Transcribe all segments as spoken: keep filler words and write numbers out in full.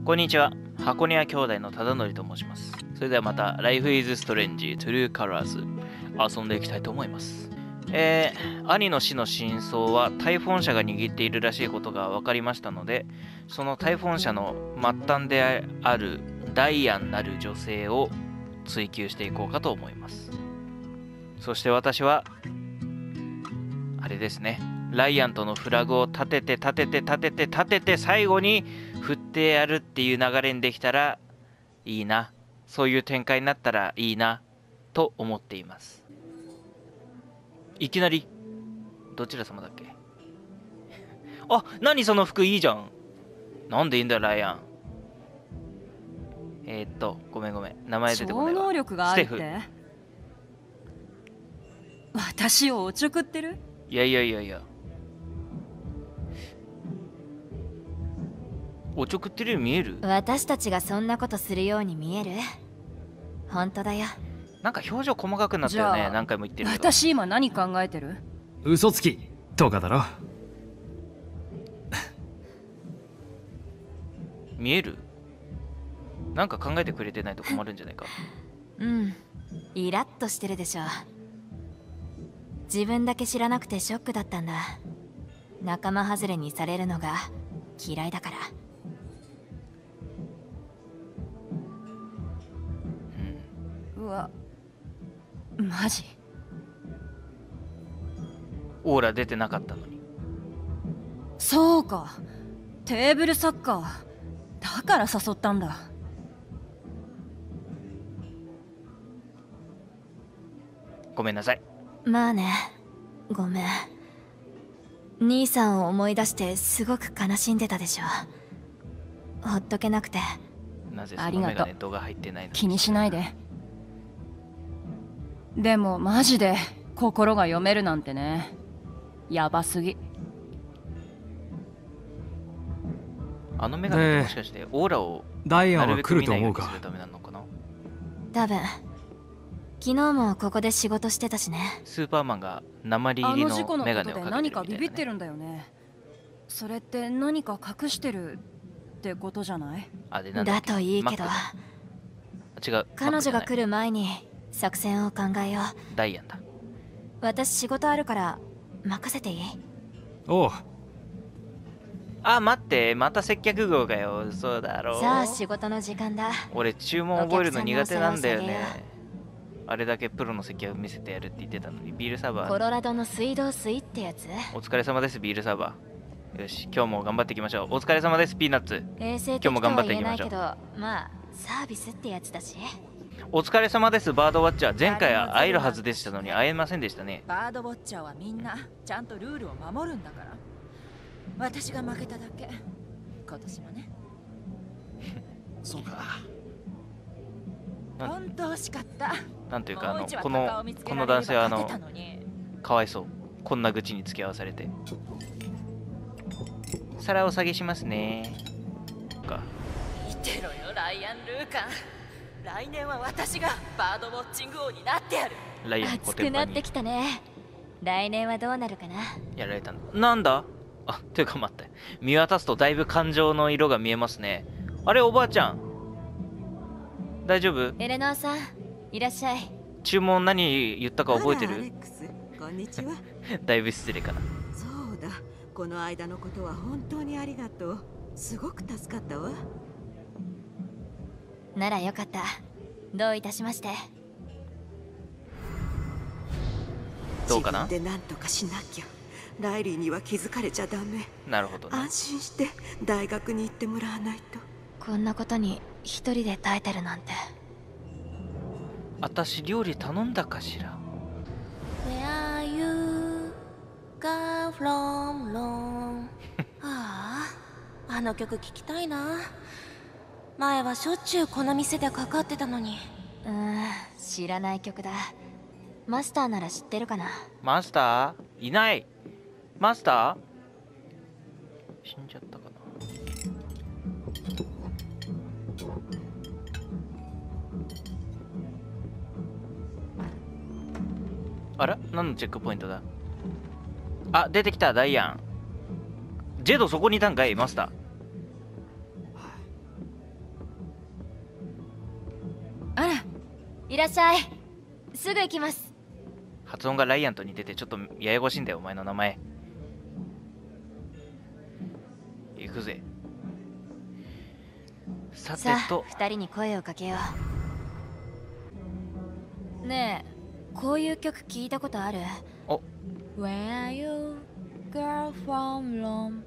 こんにちは。箱庭兄弟の忠則と申します。それではまた Life is Strange True Colors 遊んでいきたいと思います。えー、兄の死の真相はタイフォン社が握っているらしいことが分かりましたので、そのタイフォン社の末端であるダイアンなる女性を追求していこうかと思います。そして私はあれですね、ライアンとのフラグを立てて立てて立てて立てて最後に振ってやるっていう流れにできたらいいな、そういう展開になったらいいなと思っています。いきなりどちら様だっけ？あ、何その服いいじゃん。なんでいいんだよライアン。えー、っとごめんごめん、名前出てこないわ。 超能力があるって？私をおちょくってる？ いやいやいやいや、おちょくってるように見える？ 私たちがそんなことするように見える？本当だよ。 なんか表情細かくなったよね。何回も言ってるけど。 私今何考えてる？ 嘘つきとかだろ。 見える？なんか考えてくれてないと困るんじゃないか。 うん、イラッとしてるでしょ。自分だけ知らなくてショックだったんだ。仲間外れにされるのが嫌いだから。 うわ、マジ？ オーラ出てなかったのに。 そうか、テーブルサッカーだから誘ったんだ。 ごめんなさい。 まあね、ごめん。兄さんを思い出してすごく悲しんでたでしょ。ほっとけなくて。 なぜそのメガネ度が入ってないの？ 気にしないで。でもマジで心が読めるなんてね、やばすぎ。 あのメガネってもしかしてオーラをダイアンはなるべく来ると思う見ないようにするか？ ためなのかな？ 多分。昨日もここで仕事してたしね。 スーパーマンが鉛入りのメガネをかけてるみたいな、ね、 何かビビってるんだよね。それって何か隠してるってことじゃない？ あれなんだっけ？ だといいけど。 違う。 彼女が来る前に作戦を考えよう。 ダイアンだ。 私仕事あるから任せていい？ おう。 あ、待って、また接客業かよ。そうだろう。 さあ仕事の時間だ。 俺注文覚えるの苦手なんだよね。あれだけプロの接客見せてやるって言ってたのに。ビールサーバー。 コロラドの水道水ってやつ？ お疲れ様です、ビールサーバー。よし、今日も頑張っていきましょう。お疲れ様です、ピーナッツ。 衛生的とは言えないけど、まあサービスってやつだし。 お疲れ様です、バードウォッチャー。前回は会えるはずでしたのに会えませんでしたね。 バードウォッチャーはみんなちゃんとルールを守るんだから。私が負けただけ。今年もね。 そうか。 本当惜しかった。 なんというか、あのこのこの男性はあのかわいそう。こんな愚痴に付き合わされて。皿を下げしますね。か。 見てろよライアン・ルーカン。来年は私がバードウォッチング王になってやる。 ライアン熱くなってきたね。来年はどうなるかな。 やられたんだ。なんだ？あ、というか待って。見渡すとだいぶ感情の色が見えますね。あれ、おばあちゃん。大丈夫？ エレノアさん、いらっしゃい。 注文何言ったか覚えてる？ アレックス、こんにちは。 だいぶ失礼かな。 そうだ、この間のことは本当にありがとう。すごく助かったわ。 ならよかった。どういたしまして。 どうかな？ 自分で何とかしなきゃ。ライリーには気づかれちゃダメ。 なるほどね。 安心して大学に行ってもらわないと。 こんなことに一人で耐えてるなんて。 あたし料理頼んだかしら。 Where you come from long ああ、あの曲聴きたいな。前はしょっちゅうこの店でかかってたのに。うーん、知らない曲だ。マスターなら知ってるかな。 マスターいない。マスター死んじゃったかな。あら、何のチェックポイントだ？あ、出てきた、ダイアン。ジェドそこにいたんかい、マスター。 いらっしゃい。すぐ行きます。 発音がライアンと似ててちょっとややこしいんだよ、お前の名前。行くぜ。さてさとあ、二人に声をかけよう。ねえ、こういう曲聞いたことある？ お Where are you, girl from Rome?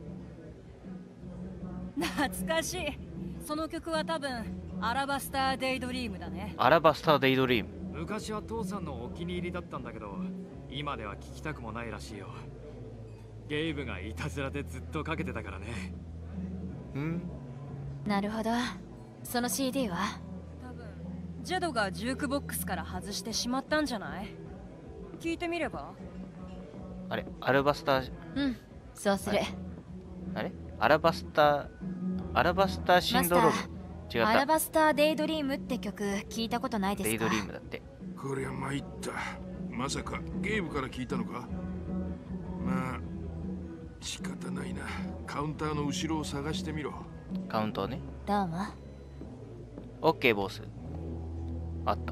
懐かしい。その曲は多分アラバスター・デイドリームだね。 アラバスター・デイドリーム。 昔は父さんのお気に入りだったんだけど、今では聞きたくもないらしいよ。ゲイブがいたずらでずっとかけてたからね。 うんなるほど。その シーディー は？ 多分ジェドがジュークボックスから外してしまったんじゃない？聞いてみれば？ あれアラバスターうん、そうする。 あれアラバスターアラバスターシンドローム。違った。 アラバスター・デイドリームって曲聞いたことないですか？ デイドリームだって。 こりゃ参った。まさかゲームから聞いたのか？まあ仕方ないな。カウンターの後ろを探してみろ。 カウントね。 どうも。 オッケーボス。あった。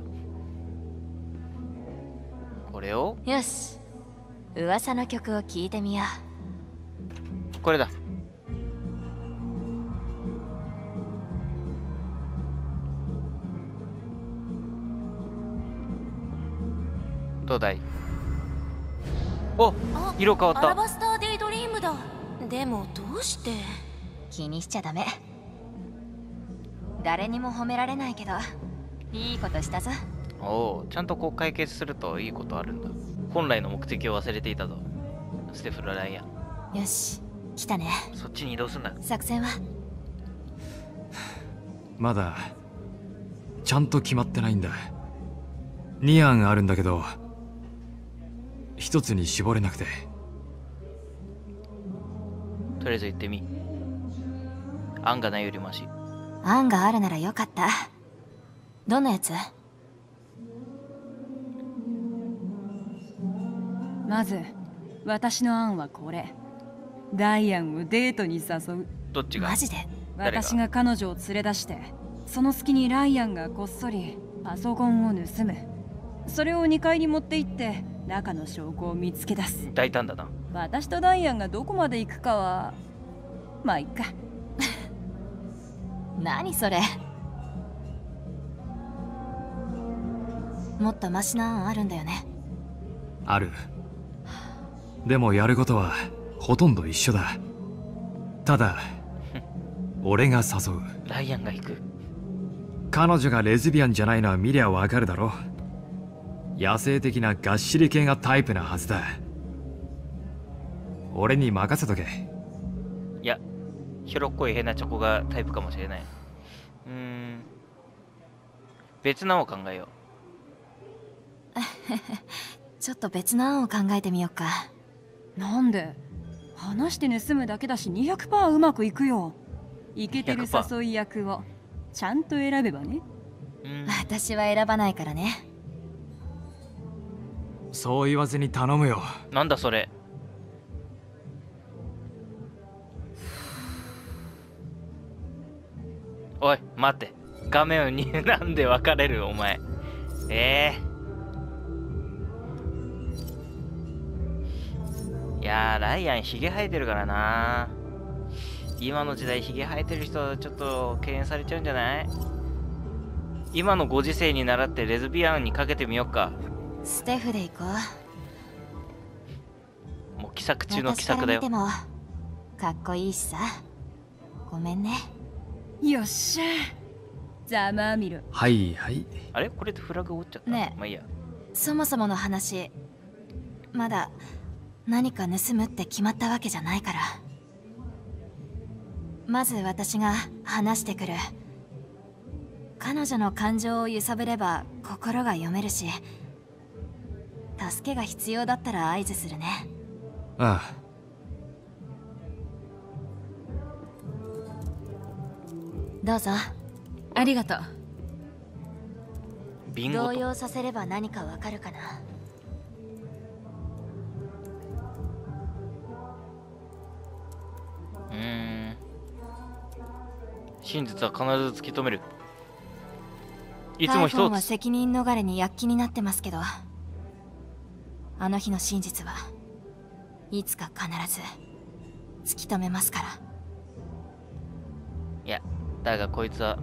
これをよし、噂の曲を聴いてみよこれだ。どうだい？お、 あ色変わっう。アラた。 バスター・デイドリームだ。でもどうして？気にしちゃダメ。誰にも褒められないけどいいことしたぞ。 おお、ちゃんとこう解決するといいことあるんだ。本来の目的を忘れていたぞ、ステフロ・ライアン。 よし、来たね。 そっちに移動すんな。 作戦は？ まだちゃんと決まってないんだ。に案あるんだけど一つに絞れなくて。 とりあえず行ってみ。案がないよりマシ。 案があるならよかった。どんなやつ？ まず私の案はこれ。ダイアンをデートに誘う。 どっちが？ マジで？ 誰が私が彼女を連れ出して、その隙にライアンがこっそりパソコンを盗む。それをにかいに持って行って中の証拠を見つけ出す。 大胆だな。 私とダイアンがどこまで行くかはまあいっか。 何それ？もっとマシな案あるんだよね？ ある。でもやることはほとんど一緒だ。ただ俺が誘う。 ライアンが行く。 彼女がレズビアンじゃないのは見りゃわかるだろ。野生的ながっしり系がタイプなはずだ。俺に任せとけ。 いや、ひょろっこい変なチョコがタイプかもしれない。うーん、別なのを考えよちょっと別な案を考えてみようか。 なんで？話して盗むだけだし にひゃくパーセント うまくいくよ。イケてる誘い役をちゃんと選べばね。 う。うん、 私は選ばないからね。 そう言わずに頼むよ。 なんだそれ。おい待って、画面になんで分かれるお前。ええー、いやー、ライアンヒゲ生えてるからな。今の時代ヒゲ生えてる人はちょっと敬遠されちゃうんじゃない？今のご時世に倣ってレズビアンにかけてみよっか。 ステフで行こう。 もう奇策中の奇策だよ。 私から見てもかっこいいしさ。ごめんね。 よっしゃ。ざまあみろ。 はいはい。 あれこれってフラグ折っちゃった。 ねえ、 まあいいや。 そもそもの話、まだ何か盗むって決まったわけじゃないから。まず私が話してくる。彼女の感情を揺さぶれば心が読めるし、助けが必要だったら合図するね。 ああ。 どうぞ。 ありがとう。 ビンゴと。 動揺させれば何かわかるかな。 うーん。。真実は必ず突き止める。 いつも一 iPhone はつ。 責任逃れに躍起になってますけど、あの日の真実はいつか必ず突き止めますから。 いや、だがこいつは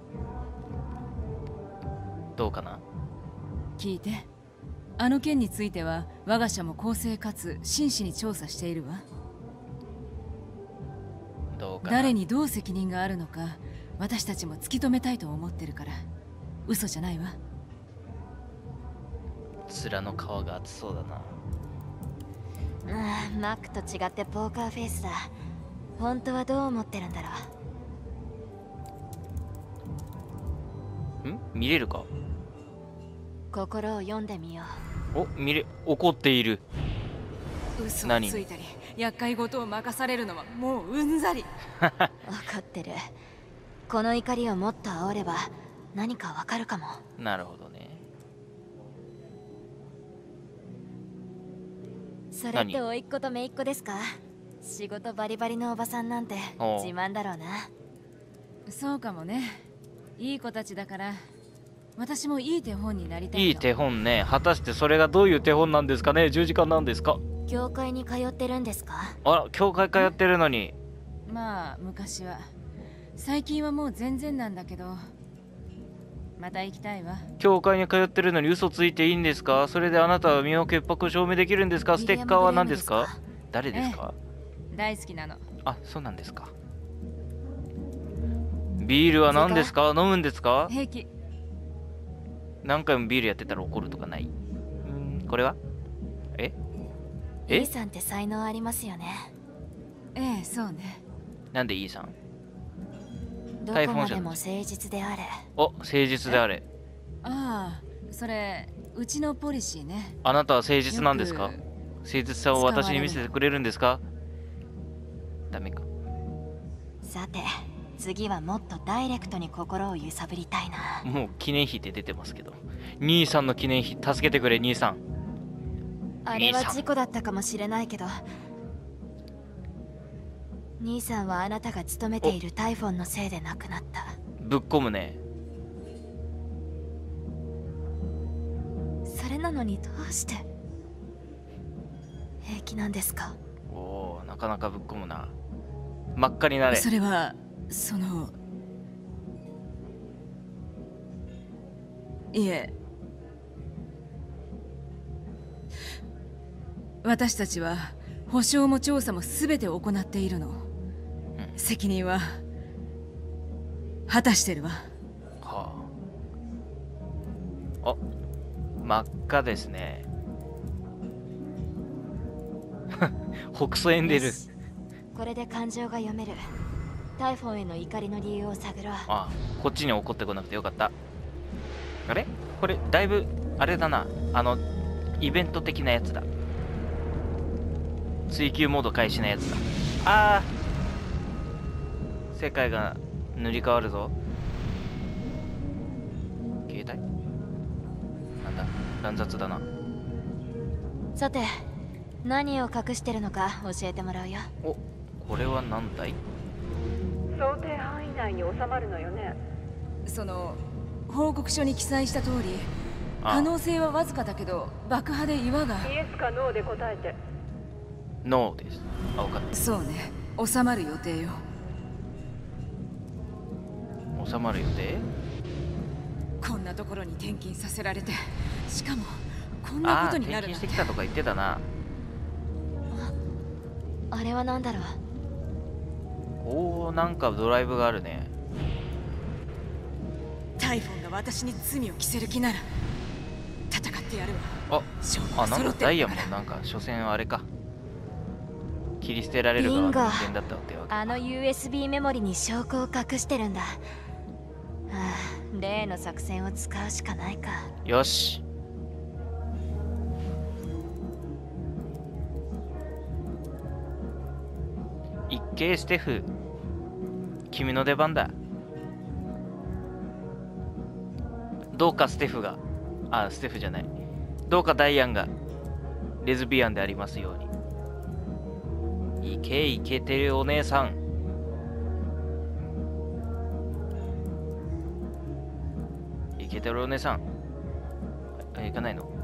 どうかな。 聞いて。あの件については我が社も公正かつ真摯に調査しているわ。 どうかな。 誰にどう責任があるのか私たちも突き止めたいと思ってるから、嘘じゃないわ。 面の皮が厚そうだな。 うん、マックと違ってポーカーフェイスだ。本当はどう思ってるんだろう。 ん見れるか。 心を読んでみよお、見れ、怒っている。 嘘を何ついたり厄介事を任されるのはもううんざり。 う。分かってる。この怒りをもっと煽れば何かわかるかも。 なるほどね。 それって甥っ子と姪っ子ですか？仕事バリバリのおばさんなんておう自慢だろうな。 そうかもね。いい子たちだから私もいい手本になりたいの。 いい手本ね。果たしてそれがどういう手本なんですかね。十字架なんですか。 教会に通ってるんですか？ あら、教会通ってるのに。 まあ昔は。最近はもう全然なんだけど、また行きたいわ。 教会に通ってるのに嘘ついていいんですか。それであなたは身の潔白を証明できるんですか。ステッカーは何ですか。誰ですか。 大好きなの。 あ、そうなんですか。ビールは何ですか。飲むんですか。 平気。 何回もビールやってたら怒るとかない。うん、これはええ E さんって才能ありますよね。 ええ、そうね。 なんで E さん。 どこまでも誠実であれ。 お、誠実であれ。 ああ、それうちのポリシーね。 あなたは誠実なんですか。 よく誠実さを私に見せてくれるんですか。ダメか。 さて、次はもっとダイレクトに心を揺さぶりたいな。 もう記念碑って出てますけど。兄さんの記念碑助けてくれ。兄さん。 あれは事故だったかもしれないけど、兄さんはあなたが勤めているタイフォンのせいで亡くなった。 ぶっ込むね。 それなのにどうして平気なんですか？ おお、なかなかぶっ込むな。真っ赤になれ。 それはそのいえ、私たちは保証も調査も全て行っているの。責任は果たしてるわ。 はあ。あ、真っ赤ですね。北斎エンデル。 これで感情が読める。タイフォンへの怒りの理由を探ろう。 あ、こっちに怒ってこなくてよかった。あれこれだいぶあれだな。あのイベント的なやつだ。追求モード開始のやつだ。あー、世界が塗り替わるぞ。携帯なんだ、乱雑だな。 さて、何を隠してるのか教えてもらうよ。 お、これは何だい。 想定範囲内に収まるのよね。 その報告書に記載した通り、 あ可能性はわずかだけど爆破で岩が。 イエスかノーで答えて。 ノーです。あ、分かっそうね、収まる予定よ。 た。収まる予定。 こんなところに転勤させられて、しかもこんなああ、 ことにな転勤るなんて。 してきたとか言ってたな。 あれは何だろう。 おお、なんかドライブがあるね。 タイフォンが私に罪を着せる気なら戦ってやるわ。 あ、 証拠あ、なんが揃ってかダイヤるから。 もなんか所詮あれか。切り捨てられる側の人間だったってわけ。 あの ユーエスビー メモリに証拠を隠してるんだ。はあ、例の作戦を使うしかないか。 よし。一計ステフ、君の出番だ。どうかステフが、あ、ステフじゃない。どうかダイアンがレズビアンでありますように。いけいけてるお姉さん。いケタロウお姉さん。あ、行かないの？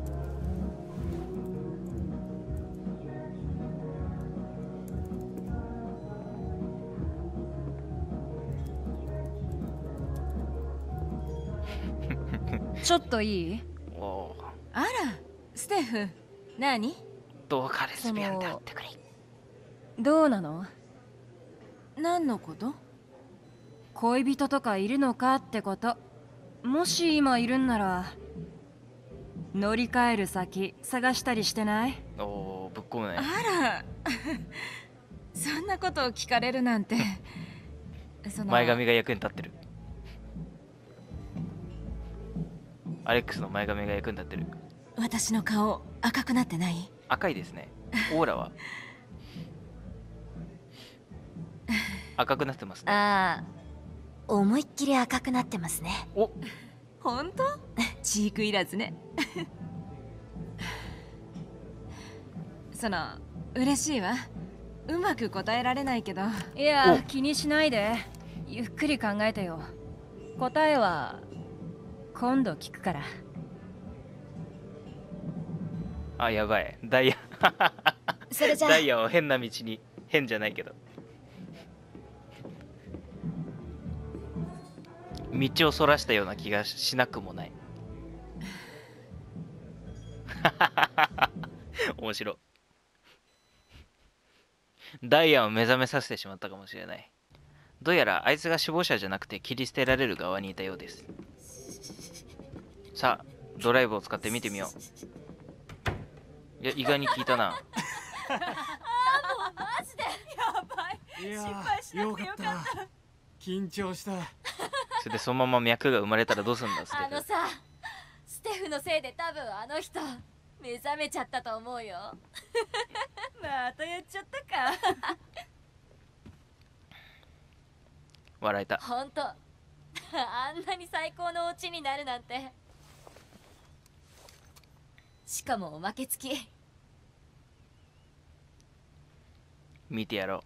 ちょっといい？ おお。 あら、ステフ、何？ どうかレズビアンであってくれ。 どうなの？ 何のこと？ 恋人とかいるのかってこと。もし今いるんなら乗り換える先探したりしてない？ おお、ぶっ込むね。 あらそんなことを聞かれるなんてその前髪が役に立ってる。アレックスの前髪が役に立ってる。 私の顔赤くなってない？ 赤いですね。オーラは赤くなってますね。 ああ、思いっきり赤くなってますね。 お、 本当？チークいらずねその嬉しいわ。うまく答えられないけど。 いや、気にしないで。ゆっくり考えてよ。答えは今度聞くから。 あ、やばい。ダイヤそれじゃあダイヤを変な道に、変じゃないけど道をそらしたような気がしなくもない面白い。ダイヤを目覚めさせてしまったかもしれない。どうやらあいつが首謀者じゃなくて切り捨てられる側にいたようです。さあ、ドライブを使って見てみよう。いや、意外に効いたな。 マジでやばい。 いや心配しなくてよかった緊張した。 それでそのまま脈が生まれたらどうすんだ、ステフ。 あのさ、ステフのせいで多分あの人目覚めちゃったと思うよ。 またやっちゃったか笑えた。 ほんとあんなに最高のオチになるなんて。しかもおまけ付き。 見てやろ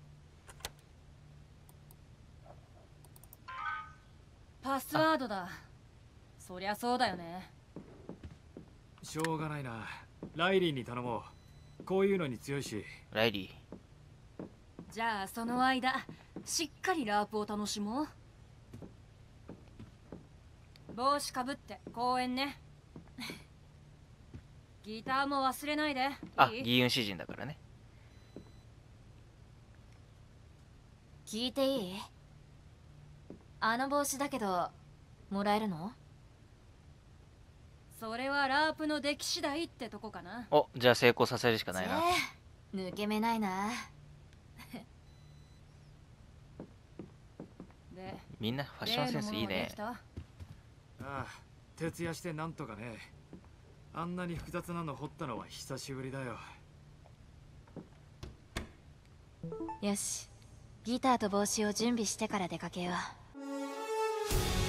パスワードだ。そりゃそうだよね。 しょうがないな。ライリーに頼もう。こういうのに強いし。 う。ライリー。 じゃあその間しっかりラープを楽しもう。帽子かぶって公園ね。ギターも忘れないで。 あ、 いい？ 義勇詩人だからね。 聞いていい？あの帽子だけどもらえるの？ それはラープの出来次第ってとこかな。 お、じゃあ成功させるしかないな。 えー、抜け目ないな。 で、 みんなファッションセンスいいね。 ああ、徹夜してなんとかね。あんなに複雑なの掘ったのは久しぶりだよ。 よし、ギターと帽子を準備してから出かけよう。